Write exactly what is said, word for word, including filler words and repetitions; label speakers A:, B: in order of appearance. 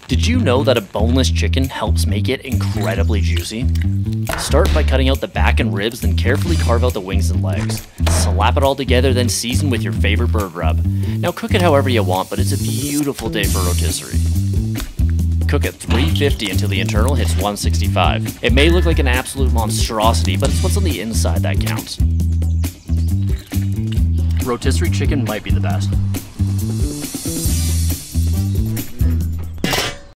A: Did you know that a boneless chicken helps make it incredibly juicy? Start by cutting out the back and ribs, then carefully carve out the wings and legs. Slap it all together, then season with your favorite bird rub. Now cook it however you want, but it's a beautiful day for rotisserie. Cook at three fifty until the internal hits one sixty-five. It may look like an absolute monstrosity, but it's what's on the inside that counts. Rotisserie chicken might be the best.